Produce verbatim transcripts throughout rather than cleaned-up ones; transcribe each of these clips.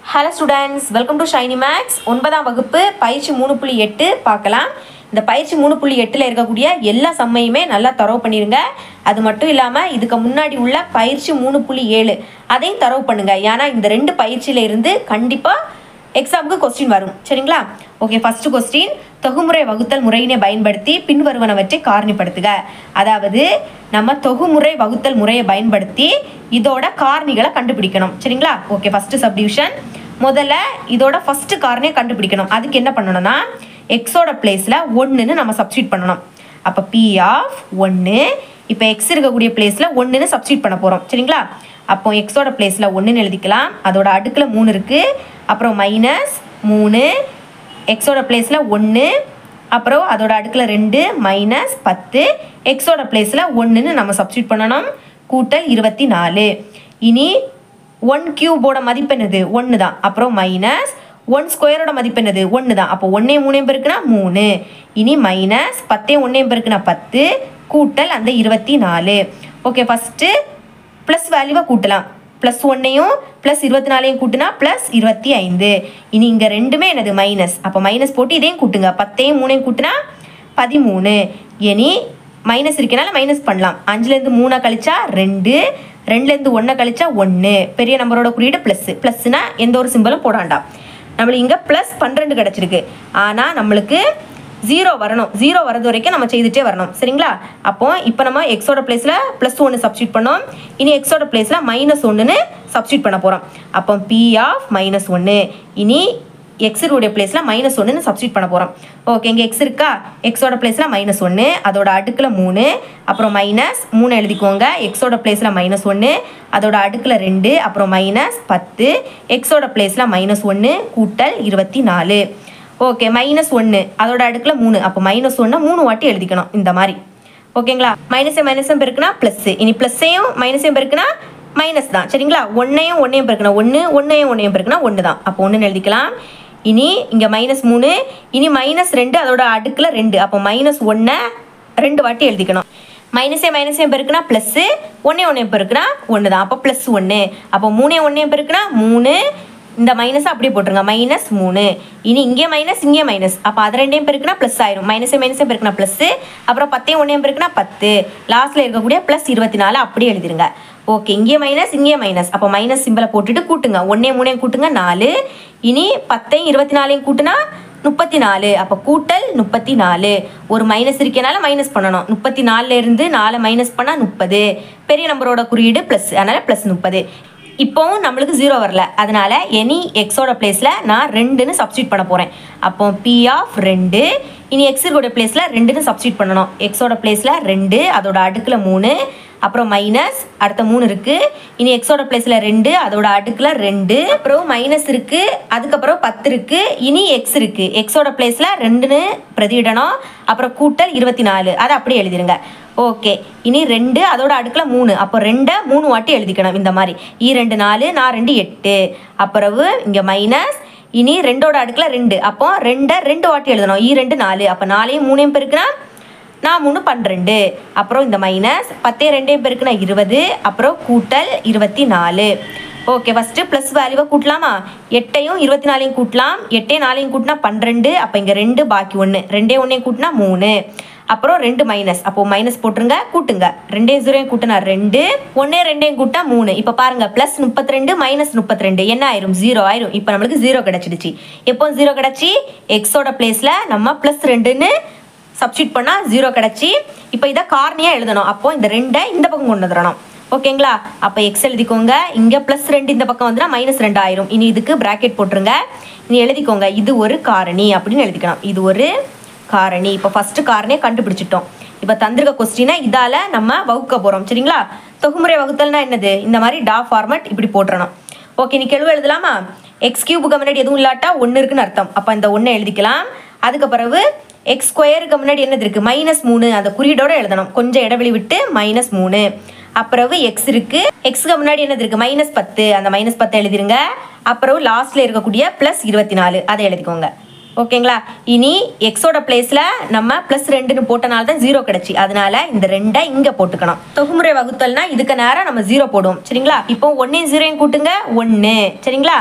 Hello students, welcome to Shyni Max. ஒன்பதாம் வகுப்பு பயிற்சி மூணு புள்ளி எட்டு பார்க்கலாம். இந்த பயிற்சி மூணு புள்ளி எட்டுல இருக்கக்கூடிய எல்லா சம்மையுமே நல்லா தரவு பண்ணிருங்க. அது மட்டும் இல்லாம இதுக்கு முன்னாடி உள்ள பயிற்சி மூணு புள்ளி ஏழு அதையும் தரவு பண்ணுங்க. ஏன்னா இந்த ரெண்டு பயிற்சியில இருந்து கண்டிப்பா எக்ஸாமுக்கு கொஸ்டின் வரும். சரிங்களா? ஓகே, ஃபர்ஸ்ட் கொஸ்டின், தொகுமுறை வகுத்தல் முறையினை பயன்படுத்தி பின்வருவனவற்றை காரணிப்படுத்துக. அதாவது நம்ம தொகுமுறை வகுத்தல் முறையை பயன்படுத்தி இதோட காரணிகளை கண்டுபிடிக்கணும். சரிங்களா? Okay, first subdivision. முதல்ல இதோட ஃபர்ஸ்ட் காரணியை கண்டுபிடிக்கணும். அதுக்கு என்ன பண்ணணும்னா எக்ஸோட பிளேஸ்ல ஒன்றுன்னு நம்ம சப்ஸ்டியூட் பண்ணணும். அப்போ பி ஆஃப் ஒன்று, இப்போ எக்ஸ் இருக்கக்கூடிய பிளேஸ்ல ஒன்றுன்னு சப்ஸ்டியூட் பண்ண போகிறோம். சரிங்களா? அப்போ எக்ஸோட பிளேஸ்ல ஒன்றுன்னு எழுதிக்கலாம். அதோட அடுக்கில் மூணு இருக்குது. அப்புறம் மைனஸ் மூணு, எக்ஸோட பிளேஸில் ஒன்று, அப்புறம் அதோட அடுக்கில் ரெண்டு, மைனஸ் பத்து, எக்ஸோட பிளேஸில் ஒன்றுன்னு நம்ம சப்ஸ்டியூட் பண்ணணும். கூட்டல் இருபத்தி நாலு. இனி ஒன் கியூபோட மதிப்பு என்னது? ஒன்று தான். அப்புறம் மைனஸ் ஒன் ஸ்கொயரோட மதிப்பு என்னது? ஒன்று தான். அப்போ ஒன்றையும் மூணையும் பெருக்குனா மூணு. இனி மைனஸ் பத்தையும் ஒன்றையும் பெருக்குனா பத்து, கூட்டல் அந்த இருபத்தி நாலு. ஓகே, ஃபஸ்ட்டு ப்ளஸ் வேல்யூவாக கூட்டலாம். ப்ளஸ் ஒன்னையும் ப்ளஸ் இருபத்தி நாலையும் கூட்டினா ப்ளஸ் இருபத்தி ஐந்து. இனி இங்கே ரெண்டுமே என்னது? மைனஸ். அப்போ மைனஸ் போட்டு இதையும் கூட்டுங்க. பத்தையும் மூணையும் கூட்டினா பதிமூணு. இனி மைனஸ் இருக்கனால மைனஸ் பண்ணலாம். அஞ்சுலேருந்து மூணை கழிச்சா ரெண்டு, ரெண்டுலேருந்து ஒன்றை கழிச்சா ஒன்று. பெரிய நம்பரோட குறியீடு ப்ளஸ். ப்ளஸ்னா எந்த ஒரு சிம்பிளும் போடாண்டாம். நம்மளுக்கு இங்கே ப்ளஸ் பன்னிரெண்டு கிடச்சிருக்கு. ஆனால் நம்மளுக்கு ஜீரோ வரணும். ஜீரோ வரது வரைக்கும் நம்ம செய்துட்டே வரணும். சரிங்களா? அப்போ இப்போ நம்ம எக்ஸோட பிளேஸில் ப்ளஸ் ஒன்று சப்ஸ்டியூட் பண்ணோம். இனி எக்ஸோட பிளேஸில் மைனஸ் ஒன்றுன்னு சப்ஸ்டியூட் பண்ண போகிறோம். அப்போ பி ஆஃப் மைனஸ் ஒன்று. இனி எக்ஸுடைய பிளேஸில் மைனஸ் ஒன்றுன்னு சப்ஸ்டியூட் பண்ண போகிறோம். ஓகே, இங்கே எக்ஸ் இருக்கா? எக்ஸோட பிளேஸில் மைனஸ் ஒன்று, அதோட அடுக்கில் மூணு, அப்புறம் மைனஸ் மூணு எழுதிக்கோங்க. எக்ஸோட பிளேஸில் மைனஸ் ஒன்று, அதோட அடுக்கில் ரெண்டு, அப்புறம் மைனஸ் பத்து, எக்ஸோட பிளேஸில் மைனஸ் ஒன்று, கூட்டல் இருபத்தி நாலு. ஓகே, மைனஸ் ஒன்று, அதோட அடுக்கில் மூணு, அப்போ மைனஸ் ஒன்று மூணு வாட்டி எழுதிக்கணும் இந்த மாதிரி. ஓகேங்களா? மைனஸை மைனஸும் பெருக்குனா ப்ளஸ்ஸு. இனி ப்ளஸ்ஸையும் மைனஸையும் பெருக்குனா மைனஸ் தான். சரிங்களா? ஒன்றையும் ஒன்றையும் பெருக்குனா ஒன்று, ஒன்றையும் ஒன்றையும் பெருக்குனா ஒன்று தான். அப்போ ஒன்றுன்னு எழுதிக்கலாம். இனி இங்கே மைனஸ் மூணு, இனி மைனஸ் ரெண்டு, அதோட அடுக்கில் ரெண்டு, அப்போ மைனஸ் ஒன்றை ரெண்டு வாட்டி எழுதிக்கணும். மைனஸே மைனஸையும் பெருக்குனா ப்ளஸ்ஸு, ஒன்றே ஒன்றையும் பெருக்குனா ஒன்று தான். அப்போ ப்ளஸ் ஒன்று. அப்போ மூணே ஒன்றையும் பெருக்குனா மூணு, இந்த மைனஸ் அப்படியே போட்டுருங்க. மைனஸ் மூணு. இனி இங்கே மைனஸ், இங்கே மைனஸ், அப்போ அது ரெண்டையும் பெருக்குனா ப்ளஸ் ஆயிரும். மைனஸே மைனஸையும் பெருக்குனா ப்ளஸ்ஸு, அப்புறம் பத்தையும் ஒன்றையும் பெருக்குனா பத்து, லாஸ்ட்டில் இருக்கக்கூடிய ப்ளஸ் இருபத்தி நாலு அப்படியே எழுதிருங்க. ஓகே, இங்கே மைனஸ், இங்கே மைனஸ், அப்போ மைனஸ் சிம்பிளை போட்டுட்டு கூட்டுங்க. ஒன்றே மூணையும் கூட்டுங்க நாலு. இனி பத்தையும் இருபத்தி நாலையும் கூட்டுனா முப்பத்தி நாலு. அப்போ கூட்டல் முப்பத்தி நாலு. ஒரு மைனஸ் இருக்கனால மைனஸ் பண்ணணும். முப்பத்தி நாலுல இருந்து நாலு மைனஸ் பண்ணால் முப்பது. பெரிய நம்பரோட குறியீடு ப்ளஸ், அதனால் ப்ளஸ் முப்பது. இப்போவும் நம்மளுக்கு ஜீரோ வரல. அதனால எனி எக்ஸோட பிளேஸில் நான் ரெண்டுன்னு சப்ஸ்டியூட் பண்ண போகிறேன். அப்போ பி ஆஃப் ரெண்டு. இனி எக்ஸோட பிளேஸில் ரெண்டுன்னு சப்ஸ்டியூட் பண்ணணும். எக்ஸோட பிளேஸில் ரெண்டு, அதோட அடுக்கில் மூணு, அப்புறம் மைனஸ் அடுத்த மூணு இருக்குது. இனி எக்ஸோட பிளேஸில் ரெண்டு, அதோட அடுக்கில் ரெண்டு, அப்புறம் மைனஸ் இருக்குது, அதுக்கப்புறம் பத்து இருக்குது. இனி எக்ஸ் இருக்குது. எக்ஸோட பிளேஸில் ரெண்டுன்னு பிரதியிடணும். அப்புறம் கூட்டல் இருபத்தி நாலு, அதை அப்படியே எழுதிருங்க. ஓகே, இனி ரெண்டு, அதோட அடுக்கில் மூணு, அப்போ ரெண்டை மூணு வாட்டி எழுதிக்கணும் இந்த மாதிரி. ஈ ரெண்டு நாலு, நான் ரெண்டு எட்டு, அப்புறவு இங்கே மைனஸ். இனி ரெண்டோட அடுக்கில் ரெண்டு, அப்போ ரெண்டை ரெண்டு வாட்டி எழுதணும். ஈ ரெண்டு நாலு, அப்போ நாலையும் மூணையும் பெருக்குனா நான் மூணு பன்னிரெண்டு, அப்புறம் இந்த மைனஸ் பத்தையும் ரெண்டையும் பெருக்குனா இருபது, அப்புறம் கூட்டல் இருபத்தி நாலு. ஓகே, ஃபஸ்ட்டு ப்ளஸ் வேல்யூவை கூட்டலாமா? எட்டையும் இருபத்தி நாலையும் கூட்டலாம். எட்டையும் நாலையும் கூட்டினா பன்னிரெண்டு, அப்போ இங்கே ரெண்டு பாக்கி ஒன்று, ரெண்டே ஒன்றையும் கூட்டினா மூணு, அப்புறம் ரெண்டு மைனஸ், அப்போ மைனஸ் போட்டுருங்க. கூட்டுங்க. ரெண்டே ஜீரோயும் கூட்டினா ரெண்டு, ஒன்னே ரெண்டையும் கூட்டினா மூணு. இப்போ பாருங்க, ப்ளஸ் முப்பத்தி ரெண்டு மைனஸ் முப்பத்தி ரெண்டு என்ன ஆயிரும்? ஜீரோ ஆயிரும். இப்போ நம்மளுக்கு ஜீரோ கிடச்சிடுச்சு. எப்போ ஜீரோ கிடச்சி? எக்ஸோட பிளேஸில் நம்ம ப்ளஸ் ரெண்டுன்னு சப்ஸ்டியூட் பண்ணால் ஜீரோ கிடச்சி. இப்போ இதை காரணியாக எழுதணும். அப்போ இந்த ரெண்டை இந்த பக்கம் கொண்டு வந்துடணும். ஓகேங்களா? அப்போ எக்ஸ் எழுதிக்கோங்க. இங்கே ப்ளஸ் ரெண்டு இந்த பக்கம் வந்துன்னா மைனஸ் ரெண்டு ஆயிரும். இனி இதுக்கு ப்ராக்கெட் போட்டுருங்க. இனி எழுதிக்கோங்க, இது ஒரு காரணி அப்படின்னு எழுதிக்கணும். இது ஒரு காரணி. இப்போ ஃபஸ்ட்டு காரணியை கண்டுபிடிச்சிட்டோம். இப்போ தந்திருக்க கொஸ்டினை இதால் நம்ம வகுக்க போகிறோம். சரிங்களா? தொகுமுறை வகுத்தல்னா என்னது? இந்த மாதிரி டா ஃபார்மட் இப்படி போட்டுறணும். ஓகே, நீ கெழுவு எழுதலாமா? எக்ஸ் கியூபுக்கு முன்னாடி எதுவும் இல்லாட்டா ஒன்று இருக்குன்னு அர்த்தம். அப்போ இந்த ஒன்றை எழுதிக்கலாம். அதுக்கு பிறகு எக்ஸ் ஸ்கொயருக்கு முன்னாடி என்னது இருக்குது? மைனஸ் மூணு, அந்த குறியீடோடு எழுதணும். கொஞ்சம் இடைவெளி விட்டு மைனஸ் மூணு. அப்புறம் எக்ஸ் இருக்குது. எக்ஸுக்கு முன்னாடி என்னது இருக்குது? மைனஸ் பத்து, அந்த மைனஸ் பத்து எழுதிருங்க. அப்புறம் லாஸ்ட்டில் இருக்கக்கூடிய ப்ளஸ் இருபத்தி நாலு அதை எழுதிக்கோங்க. ஓகேங்களா? இனி எக்ஸோட பிளேஸ்ல நம்ம பிளஸ் ரெண்டுன்னு போட்டனால தான் ஜீரோ கிடைச்சி. அதனால இந்த ரெண்டை இங்க போட்டுக்கணும். தொகுமுறை வகுத்தல்னா இதுக்கு நேரம் நம்ம ஜீரோ போடுவோம். சரிங்களா? இப்போ ஒன்னையும் ஜீரோயும் கூட்டுங்க ஒன்று. சரிங்களா?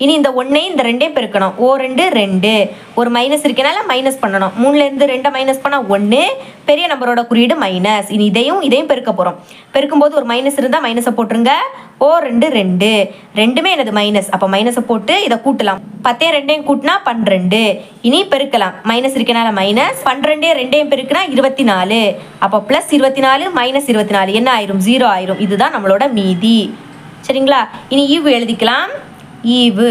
இனி இந்த ஒன்றையும் இந்த ரெண்டையும் பெருக்கணும். ஓ ரெண்டு ரெண்டு, ஒரு மைனஸ் இருக்கனால மைனஸ் பண்ணணும். மூணுலேருந்து ரெண்டை மைனஸ் பண்ணால் ஒன்று, பெரிய நம்பரோட குறியீடு மைனஸ். இனி இதையும் இதையும் பெருக்க போகிறோம். பெருக்கும்போது ஒரு மைனஸ் இருந்தால் மைனஸை போட்டுருங்க. ஓ ரெண்டு ரெண்டு, ரெண்டுமே எனது மைனஸ். அப்போ மைனஸை போட்டு இதை கூட்டலாம். பத்தையும் ரெண்டையும் கூட்டினா பன்னிரெண்டு. இனி பெருக்கலாம். மைனஸ் இருக்கனால மைனஸ், பன்னிரெண்டையும் ரெண்டையும் பெருக்கினா இருபத்தி நாலு. அப்போ ப்ளஸ் இருபத்தி நாலு மைனஸ் இருபத்தி நாலு என்ன ஆயிரும்? ஜீரோ ஆயிரும். இதுதான் நம்மளோட மீதி. சரிங்களா? இனி ஈவு எழுதிக்கலாம். ஈவு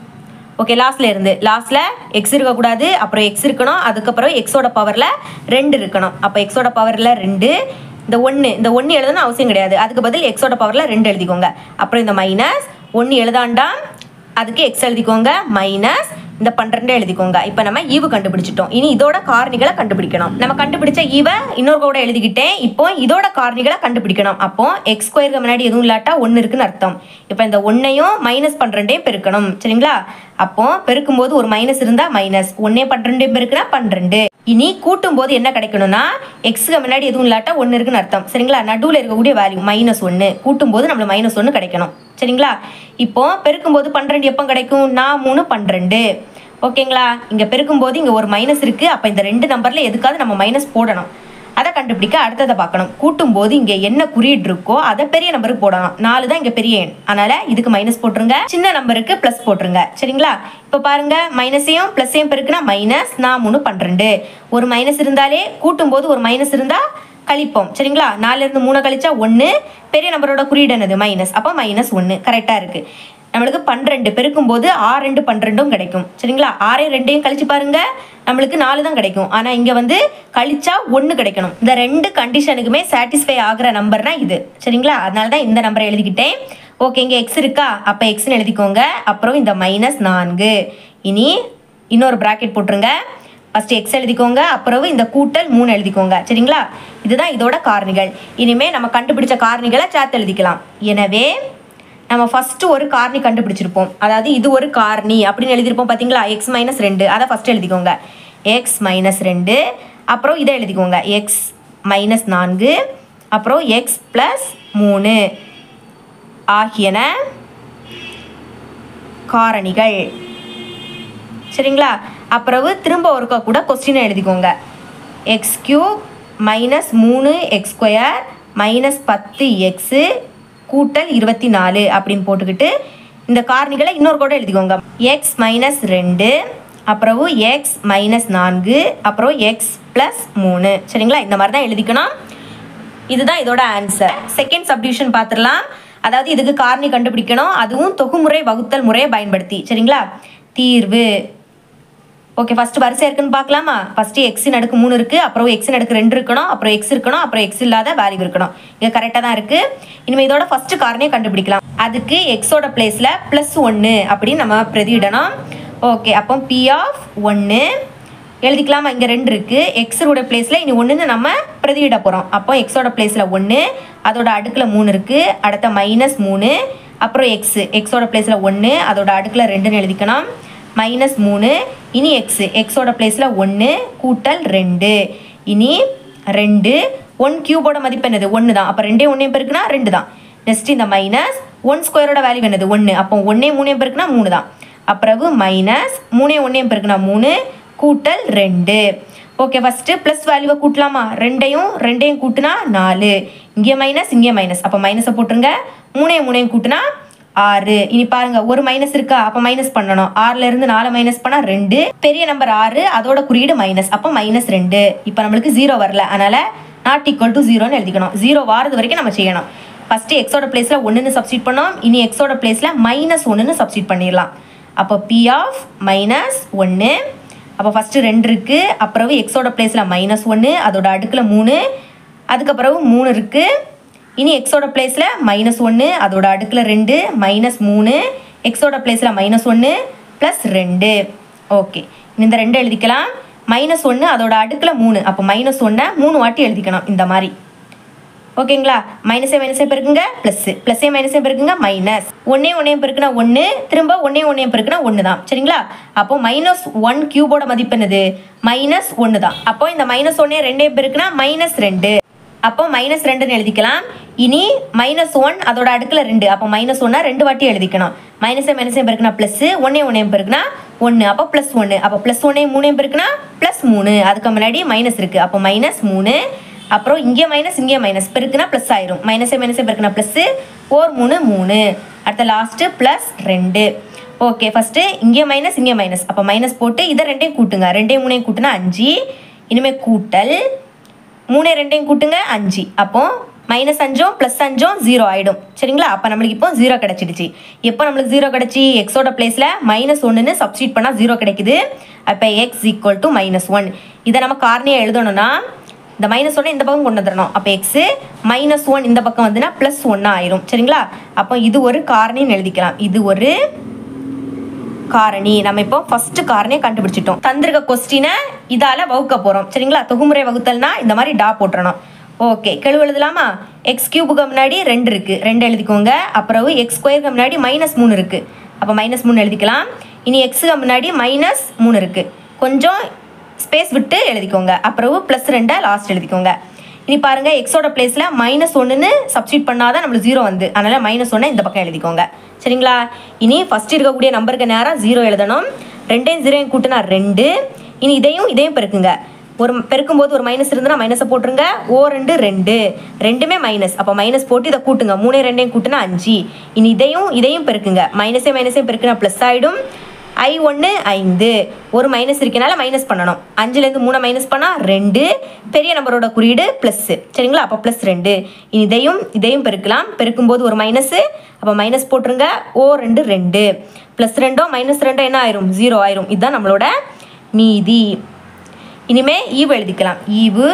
ஓகே, லாஸ்ட்ல இருந்து லாஸ்ட்ல எக்ஸ் இருக்கக்கூடாது, அப்புறம் எக்ஸ் இருக்கணும், அதுக்கப்புறம் எக்ஸோட பவர்ல ரெண்டு இருக்கணும். அப்போ எக்ஸோட பவர்ல ரெண்டு, இந்த ஒன்று இந்த ஒன்று எழுதணும் அவசியம் கிடையாது, அதுக்கு பதில் எக்ஸோட பவர்ல ரெண்டு எழுதிக்கோங்க. அப்புறம் இந்த மைனஸ் ஒன்று எழுதாண்டா அதுக்கு எக்ஸ் எழுதிக்கோங்க, மைனஸ் இந்த பன்னிரெண்டு எழுதிக்கோங்க. இப்போ நம்ம ஈவு கண்டுபிடிச்சிட்டோம். இனி இதோட காரணிகளை கண்டுபிடிக்கணும். நம்ம கண்டுபிடிச்ச ஈவை இன்னொரு கூட எழுதிக்கிட்டேன். இப்போ இதோட காரணிகளை கண்டுபிடிக்கணும். அப்போ எக்ஸ் ஸ்கொயருக்கு முன்னாடி எதுவும் இல்லாட்டா ஒன்று இருக்குன்னு அர்த்தம். இப்போ இந்த ஒன்னையும் மைனஸ் பன்னிரெண்டையும் பெருக்கணும். சரிங்களா? அப்போ பெருக்கும் போது ஒரு மைனஸ் இருந்தா மைனஸ், ஒன்னே பன்னிரெண்டையும் பெருக்குனா பன்னிரெண்டு. இனி கூட்டும் போது என்ன கிடைக்கணும்னா எக்ஸுக்கு முன்னாடி எதுவும் இல்லாட்டா ஒன்று இருக்குன்னு அர்த்தம். சரிங்களா? நடுவில் இருக்கக்கூடிய வேல்யூ மைனஸ் ஒன்று, கூட்டும் போது நம்மளுக்கு மைனஸ் ஒன்று கிடைக்கணும். சரிங்களா? இப்போ பெருக்கும் போது பன்னிரெண்டு எப்போ கிடைக்கும்? நான் மூணு பன்னிரெண்டு. ஓகேங்களா? இங்கே பெருக்கும் போது இங்கே ஒரு மைனஸ் இருக்கு. அப்போ இந்த ரெண்டு நம்பர்ல எதுக்காவது நம்ம மைனஸ் போடணும். அதை கண்டுபிடிக்க அடுத்ததை பார்க்கணும். கூட்டும் போது இங்கே என்ன குறியீடு இருக்கோ அதை பெரிய நம்பருக்கு போடணும். நாலு தான் இங்கே பெரிய எண், அதனால இதுக்கு மைனஸ் போட்டுருங்க. சின்ன நம்பருக்கு பிளஸ் போட்டுருங்க. சரிங்களா? இப்போ பாருங்க, மைனஸையும் பிளஸையும் பெருக்குனா மைனஸ், நான் மூணு பன்னிரெண்டு. ஒரு மைனஸ் இருந்தாலே கூட்டும் போது ஒரு மைனஸ் இருந்தா கழிப்போம். சரிங்களா? நாலுல இருந்து மூணு கழிச்சா ஒன்று, பெரிய நம்பரோட குறியீடு என்னது? மைனஸ். அப்போ மைனஸ் ஒன்று கரெக்டா இருக்கு. நம்மளுக்கு பன்னிரெண்டு பெருக்கும் போது ஆறு ரெண்டு பன்னிரெண்டும் கிடைக்கும். சரிங்களா? ஆறையும் ரெண்டையும் கழிச்சு பாருங்க, நம்மளுக்கு நாலு தான் கிடைக்கும். ஆனால் இங்கே வந்து கழிச்சா ஒன்று கிடைக்கணும். இந்த ரெண்டு கண்டிஷனுக்குமே சாட்டிஸ்ஃபை ஆகிற நம்பர்னா இது. சரிங்களா? அதனால தான் இந்த நம்பரை எழுதிக்கிட்டேன். ஓகே, இங்கே எக்ஸ் இருக்கா? அப்போ எக்ஸ்ன்னு எழுதிக்கோங்க. அப்புறம் இந்த மைனஸ் நான்கு. இனி இன்னொரு ப்ராக்கெட் போட்டுருங்க. ஃபஸ்ட்டு எக்ஸ் எழுதிக்கோங்க, அப்புறம் இந்த கூட்டல் மூணு எழுதிக்கோங்க. சரிங்களா? இதுதான் இதோட காரணிகள். இனிமேல் நம்ம கண்டுபிடிச்ச காரணிகளை சேர்த்து எழுதிக்கலாம். எனவே நம்ம ஃபஸ்ட்டு ஒரு காரணி கண்டுபிடிச்சிருப்போம். அதாவது இது ஒரு காரணி அப்படின்னு எழுதியிருப்போம் பார்த்தீங்களா? எக்ஸ் மைனஸ் ரெண்டு, அதை ஃபஸ்ட்டு எழுதிக்கோங்க. எக்ஸ் மைனஸ் ரெண்டு, அப்புறம் இதை எழுதிக்கோங்க எக்ஸ் மைனஸ் நான்கு, அப்புறம் எக்ஸ் ப்ளஸ் மூணு ஆகியன காரணிகள். சரிங்களா? அப்புறம் திரும்ப ஒருக்கா கூட கொஸ்டினை எழுதிக்கோங்க. எக்ஸ் கியூப் மைனஸ் மூணு எக்ஸ் ஸ்கொயர் மைனஸ் பத்து எக்ஸு கூட்டல் இருபத்தி நாலு அப்படின்னு போட்டுக்கிட்டு இந்த காரணிகளை இன்னொரு கூட எழுதிக்கோங்க. எக்ஸ் மைனஸ் ரெண்டு, அப்புறம் எக்ஸ் மைனஸ் நான்கு, அப்புறம் எக்ஸ் ப்ளஸ் மூணு. சரிங்களா? இந்த மாதிரி தான் எழுதிக்கணும். இதுதான் இதோட ஆன்சர். செகண்ட் சப்டிவிஷன் பார்த்துடலாம். அதாவது இதுக்கு காரணி கண்டுபிடிக்கணும், அதுவும் தொகுமுறை வகுத்தல் முறையை பயன்படுத்தி. சரிங்களா? தீர்வு ஓகே, ஃபர்ஸ்ட் வரிசை இருக்குன்னு பார்க்கலாமா? ஃபர்ஸ்ட் எக்ஸின் அடுக்கு மூணு இருக்கு, அப்புறம் எக்ஸின் அடுக்கு ரெண்டு இருக்கணும், அப்புறம் எக்ஸ் இருக்கணும், அப்புறம் எக்ஸ் இல்லாத வேல்யூ இருக்கணும். இங்கே கரெக்டாக தான் இருக்கு. இனிமேல் இதோட ஃபர்ஸ்ட் காரணியை கண்டுபிடிக்கலாம். அதுக்கு எக்ஸோட பிளேஸ்ல பிளஸ் ஒன்று அப்படின்னு நம்ம பிரதியிடணும். ஓகே, அப்போ பி ஆஃப் ஒன்று எழுதிக்கலாமா? இங்கே ரெண்டு இருக்கு. எக்ஸோட பிளேஸ்ல இனி ஒன்றுன்னு நம்ம பிரதியிட போகிறோம். அப்போ எக்ஸோட பிளேஸ்ல ஒன்று, அதோட அடுக்கில் மூணு இருக்கு, அடுத்த மைனஸ் மூணு, அப்புறம் எக்ஸ் எக்ஸோட பிளேஸ்ல ஒன்று, அதோட அடுக்கில் ரெண்டுன்னு எழுதிக்கணும். மைனஸ் மூணு, இனி எக்ஸ் எக்ஸோட பிளேஸில் ஒன்று கூட்டல் ரெண்டு. இனி ரெண்டு, ஒன் கியூபோட மதிப்பு என்னது? ஒன்று தான். அப்போ ரெண்டே ஒன்றையும் பெருக்குனா ரெண்டு தான். நெக்ஸ்ட் இந்த மைனஸ் ஒன் ஸ்கொயரோட வேல்யூ என்னது? ஒன்று. அப்போ ஒன்றே மூணையும் பெருக்குனா மூணு தான். அப்புறம் மைனஸ் மூணே ஒன்றையும் பெருக்குனா மூணு கூட்டல் ரெண்டு. ஓகே, ஃபஸ்ட்டு ப்ளஸ் வேல்யூவை கூட்டலாமா? ரெண்டையும் ரெண்டையும் கூட்டினா நாலு. இங்கே மைனஸ் இங்கே மைனஸ், அப்போ மைனஸை போட்டுருங்க. மூணையும் மூணையும் கூட்டினா ஆறு. இனி பாருங்க, ஒரு மைனஸ் இருக்கா? அப்போ மைனஸ் பண்ணணும். ஆறுல இருந்து நாலு மைனஸ் பண்ணா ரெண்டு, பெரிய நம்பர் ஆறு, அதோட குறியீடு மைனஸ், அப்போ மைனஸ் ரெண்டு. இப்போ நம்மளுக்கு ஜீரோ வரல, அதனால நாட் ஈக்குவல் டு ஜீரோன்னு எழுதிக்கணும். ஜீரோ வாரது வரைக்கும் நம்ம செய்யணும். ஃபர்ஸ்ட் எக்ஸோட பிளேஸ்ல ஒன்றுன்னு சப்ஸ்டிட் பண்ணோம், இனி எக்ஸோட பிளேஸ்ல மைனஸ் ஒன்றுன்னு சப்ஸ்டிட் பண்ணிடலாம். அப்போ பி ஆஃப் மைனஸ் ஒன்று, அப்போ ஃபஸ்ட்டு ரெண்டு இருக்குது, அப்புறம் எக்ஸோட பிளேஸில் மைனஸ் ஒன்று, அதோட அடுக்கில் மூணு, அதுக்கப்புறம் மூணு இருக்குது. இனி எக்ஸோட பிளேஸில் மைனஸ் ஒன்று, அதோட அடுக்கில் ரெண்டு, மைனஸ் மூணு, எக்ஸோட பிளேஸில் மைனஸ் ஒன்று ப்ளஸ் ரெண்டு. ஓகே, இந்த ரெண்டு எழுதிக்கலாம். மைனஸ் ஒன்று அதோட அடுக்கில் மூணு, அப்போ மைனஸ் ஒன்றை மூணு வாட்டி எழுதிக்கணும் இந்த மாதிரி. ஓகேங்களா? மைனஸே மைனஸே பெருக்குங்க ப்ளஸ், ப்ளஸ்ஸே மைனஸே பெருக்குங்க மைனஸ். ஒன்னே ஒன்றையும் பெருக்குனா ஒன்று, திரும்ப ஒன்னே ஒன்றையும் பெருக்குனா ஒன்று தான். சரிங்களா? அப்போ மைனஸ் ஒன் கியூபோட மதிப்பு என்னது? மைனஸ் ஒன்று தான். அப்போ இந்த மைனஸ் ஒன்னே ரெண்டையும் பெருக்குனா மைனஸ் ரெண்டு. அப்போ மைனஸ் ரெண்டுன்னு எழுதிக்கலாம். இனி மைனஸ் ஒன் அதோட அடுக்கில் ரெண்டு, அப்போ மைனஸ் ஒன்னா ரெண்டு வாட்டி எழுதிக்கணும். மைனஸே மைனஸே பெருக்குனா ப்ளஸ், ஒன்னே ஒன்னையும் பெருக்குனா ஒன்று, அப்போ ப்ளஸ் ஒன்று. அப்போ ப்ளஸ் ஒன்னையும் மூணையும் பெருக்குனா ப்ளஸ் மூணு. அதுக்கு முன்னாடி மைனஸ் இருக்குது, அப்போ மைனஸ் மூணு. அப்புறம் இங்கே மைனஸ் இங்கே மைனஸ் பெருக்குனா ப்ளஸ் ஆயிரும். மைனஸே மைனஸே பெருக்குனா ப்ளஸ்ஸு, ஓர் மூணு மூணு. அடுத்த லாஸ்ட்டு ப்ளஸ் ரெண்டு. ஓகே, ஃபஸ்ட்டு இங்கே மைனஸ் இங்கே மைனஸ், அப்போ மைனஸ் போட்டு இதை ரெண்டையும் கூட்டுங்க. ரெண்டையும் மூணையும் கூட்டுனா அஞ்சு. இனிமேல் கூட்டல் மூணே ரெண்டையும் கூட்டுங்க அஞ்சு. அப்போ மைனஸ் அஞ்சும் ப்ளஸ் அஞ்சும் ஜீரோ ஆகிடும். சரிங்களா? அப்போ நம்மளுக்கு இப்போ ஜீரோ கிடச்சிடுச்சு. எப்போ நம்மளுக்கு ஜீரோ கிடச்சி எக்ஸோட பிளேஸில் மைனஸ் ஒன்றுன்னு சப்ஸ்டியூட் பண்ணால் ஜீரோ கிடைக்குது. அப்போ x equal to minus one. இதை நம்ம காரணியாக எழுதணும்னா இந்த மைனஸ் ஒன்று இந்த பக்கம் கொண்டு வந்துடணும். அப்போ எக்ஸு மைனஸ் ஒன் இந்த பக்கம் வந்துன்னா ப்ளஸ் ஒன்று ஆயிரும். சரிங்களா? அப்போ இது ஒரு காரணின்னு எழுதிக்கலாம். இது ஒரு காரணி. நம்ம இப்போ ஃபர்ஸ்ட் காரணியை கண்டுபிடிச்சிட்டோம். தந்திருக்க கொஸ்டினை இதால வகுக்க போறோம். சரிங்களா? தொகுமுறை வகுத்தல்னா இந்த மாதிரி டா போட்டுறணும். ஓகே, கெழு எழுதலாமா? எக்ஸ் கியூபுக்கு முன்னாடி ரெண்டு இருக்கு, ரெண்டு எழுதிக்கோங்க. அப்புறம் எக்ஸ் ஸ்கொயருக்கு முன்னாடி மைனஸ் மூணு இருக்கு, அப்போ மைனஸ் மூணு எழுதிக்கலாம். இனி எக்ஸுக்கு முன்னாடி மைனஸ் மூணு இருக்கு, கொஞ்சம் ஸ்பேஸ் விட்டு எழுதிக்கோங்க. அப்புறம் ப்ளஸ் ரெண்டை லாஸ்ட் எழுதிக்கோங்க. இனி பாருங்க, எக்ஸோட பிளேஸ்ல மைனஸ் ஒன்றுன்னு சப்ஸ்டியூட் பண்ணாதான் நம்மளுக்கு ஜீரோ வந்து, அதனால மைனஸ் ஒன்னை இந்த பக்கம் எழுதிக்கோங்க. சரிங்களா? இனி ஃபர்ஸ்ட் இருக்கக்கூடிய நம்பருக்கு நேரம் ஜீரோ எழுதணும். ரெண்டையும் ஜீரோயும் கூட்டினா ரெண்டு. இனி இதையும் இதையும் பெருக்குங்க. ஒரு பெருக்கும்போது ஒரு மைனஸ் இருந்துன்னா மைனஸை போட்டுருங்க. ஓ ரெண்டு ரெண்டு, ரெண்டுமே மைனஸ், அப்போ மைனஸ் போட்டு இதை கூட்டுங்க. மூணே ரெண்டையும் கூட்டினா அஞ்சு. இனி இதையும் இதையும் பெருக்குங்க. மைனஸே மைனஸையும் பெருக்குனா ப்ளஸ் ஆகிடும். ஐ ஒன்று ஐந்து, ஒரு மைனஸ் இருக்கனால மைனஸ் பண்ணணும். அஞ்சுலேருந்து மூணை மைனஸ் பண்ணால் ரெண்டு. பெரிய நம்பரோட குறியீடு ப்ளஸ்ஸு. சரிங்களா? அப்போ ப்ளஸ் ரெண்டு. இனி இதையும் இதையும் பெருக்கலாம். பெருக்கும்போது ஒரு மைனஸு, அப்போ மைனஸ் போட்டுருங்க. ஓ ரெண்டு ரெண்டு, ப்ளஸ் ரெண்டோ மைனஸ் ரெண்டோ என்ன ஆயிரும்? ஜீரோ ஆயிரும். இதுதான் நம்மளோட மீதி. இனிமே ஈவு எழுதிக்கலாம். ஈவு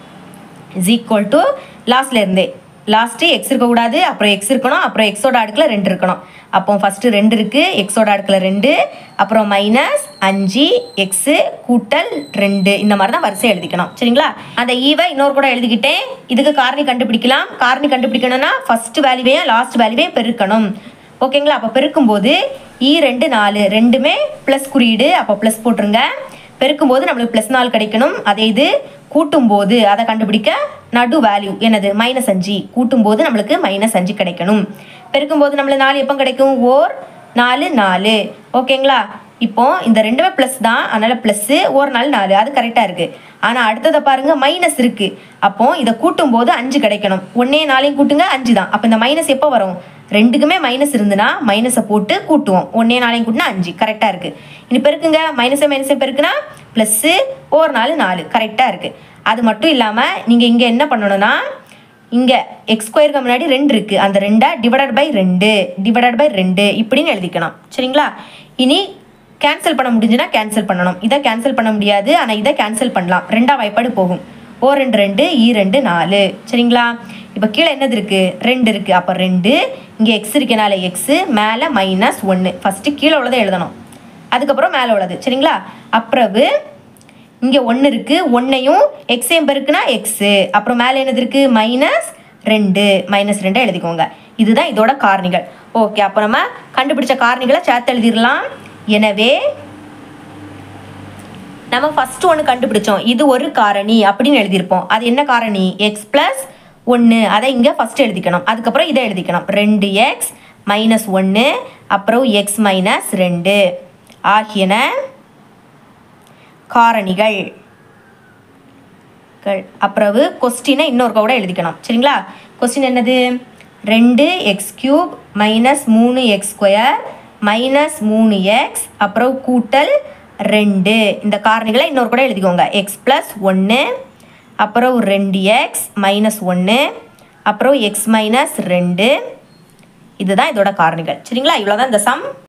இஸ் ஈக்குவல் டு லாஸ்ட்ல இருந்தே லாஸ்ட்டு எக்ஸ் இருக்கக்கூடாது, அப்புறம் எக்ஸ் இருக்கணும், அப்புறம் எக்ஸோட அடுக்கில் ரெண்டு இருக்கணும். அப்போ ஃபஸ்ட்டு ரெண்டு இருக்குது, எக்ஸோட அடுக்கில் ரெண்டு, அப்புறம் மைனஸ் அஞ்சு எக்ஸு கூட்டல் ரெண்டு. இந்த மாதிரி தான் வரிசை எழுதிக்கணும். சரிங்களா? அந்த ஈவை இன்னொரு கூட எழுதிக்கிட்டேன். இதுக்கு காரணி கண்டுபிடிக்கலாம். காரணி கண்டுபிடிக்கணும்னா ஃபஸ்ட்டு வேல்யூவையும் லாஸ்ட் வேல்யூவையும் பெருக்கணும். ஓகேங்களா? அப்போ பெருக்கும்போது ஈ ரெண்டு நாலு, ரெண்டுமே ப்ளஸ் குறியீடு, அப்போ ப்ளஸ் போட்டுருங்க. பெருக்கும்போது நம்மளுக்கு ப்ளஸ் நாலு கிடைக்கணும். அதே இது கூட்டும்போது அதை கண்டுபிடிக்க நடு வேல்யூ என்னது? மைனஸ் அஞ்சு. கூட்டும்போது நம்மளுக்கு மைனஸ் அஞ்சு கிடைக்கணும். பெருக்கும்போது நம்மளுக்கு நாலு எப்போ கிடைக்கும்? ஓர் நாலு நாலு. ஓகேங்களா? இப்போ இந்த ரெண்டுமே ப்ளஸ் தான், அதனால ப்ளஸ்ஸு ஓர் நாலு நாலு, அது கரெக்டாக இருக்குது. ஆனால் அடுத்ததை பாருங்கள், மைனஸ் இருக்குது. அப்போ இதை கூட்டும்போது அஞ்சு கிடைக்கணும். ஒன்னே நாளையும் கூட்டுங்க, அஞ்சு தான். அப்போ இந்த மைனஸ் எப்போ வரும்? ரெண்டுக்குமே மைனஸ் இருந்துன்னா மைனஸை போட்டு கூட்டுவோம். ஒன்னே நாளையும் கூட்டினா அஞ்சு, கரெக்டாக இருக்குது. இனி பெருக்குங்க. மைனஸை மைனஸை பெருக்குனா ப்ளஸ்ஸு ஓர் நாலு நாலு, கரெக்டாக இருக்குது. அது மட்டும் இல்லாமல் நீங்கள் இங்கே என்ன பண்ணணும்னா, இங்கே எக்ஸ் ஸ்கொயருக்கு முன்னாடி ரெண்டு இருக்குது, அந்த ரெண்டை டிவைடட் பை ரெண்டு டிவைடட் பை ரெண்டு இப்படின்னு எழுதிக்கணும். சரிங்களா? இனி கேன்சல் பண்ண முடிஞ்சுன்னா கேன்சல் பண்ணணும். இதை கேன்சல் பண்ண முடியாது, ஆனால் இதை கேன்சல் பண்ணலாம். ரெண்டா வாய்ப்பாடு போகும். ஓ ரெண்டு ரெண்டு, ஈ ரெண்டு நாலு. சரிங்களா? இப்போ கீழே என்னது இருக்குது? ரெண்டு இருக்குது. அப்போ ரெண்டு, இங்கே எக்ஸ் இருக்கனால எக்ஸு, மேலே மைனஸ் ஒன்று. ஃபஸ்ட்டு கீழே உள்ளதை எழுதணும், அதுக்கப்புறம் மேலே உள்ளது. சரிங்களா? அப்புறவு இங்கே ஒன்று இருக்குது, ஒன்றையும் எக்ஸையும் பெருக்குனா எக்ஸு, அப்புறம் மேலே என்னது இருக்குது? மைனஸ் ரெண்டு, மைனஸ் ரெண்டை எழுதிக்கோங்க. இதுதான் இதோட காரணிகள். ஓகே, அப்போ நம்ம கண்டுபிடிச்ச காரணிகளை சேர்த்து எழுதிடலாம். எனவே நம்ம ஃபர்ஸ்ட் ஒன்று கண்டுபிடிச்சோம், இது ஒரு காரணி அப்படின்னு எழுதியிருப்போம். அது என்ன காரணி? எக்ஸ் ப்ளஸ் ஒன்று. அதை இங்கே ஃபஸ்ட்டு எழுதிக்கணும். அதுக்கப்புறம் இதை எழுதிக்கணும். ரெண்டு எக்ஸ் மைனஸ் ஒன்று, அப்புறம் எக்ஸ் மைனஸ் ரெண்டு ஆகியன காரணிகள். அப்புறம் கொஸ்டினை இன்னொரு கூட எழுதிக்கணும். சரிங்களா? கொஸ்டின் என்னது? ரெண்டு எக்ஸ் கியூப் மைனஸ் மூணு எக்ஸ் ஸ்கொயர் மைனஸ் மூணு எக்ஸ் அப்புறம் கூட்டல் ரெண்டு. இந்த காரணிகளை இன்னொரு கூட எழுதிக்கோங்க. எக்ஸ் ப்ளஸ் ஒன்று, அப்புறம் ரெண்டு எக்ஸ் மைனஸ் ஒன்று, அப்புறம் எக்ஸ் மைனஸ் ரெண்டு. இதுதான் இதோட காரணிகள். சரிங்களா? இவ்வளோதான் இந்த சம்.